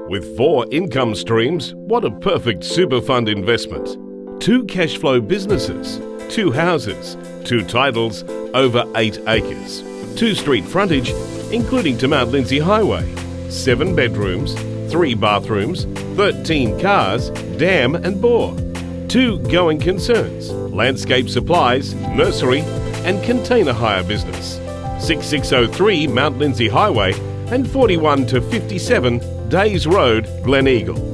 With 4 income streams, what a perfect Superfund investment. 2 cash flow businesses, 2 houses, 2 titles, over 8 acres, 2 street frontage, including to Mount Lindesay Highway, 7 bedrooms, 3 bathrooms, 13 cars, dam and bore, 2 going concerns, landscape supplies, nursery and container hire business, 6603 Mount Lindesay Highway and 41 to 57 Days Road, Gleneagle.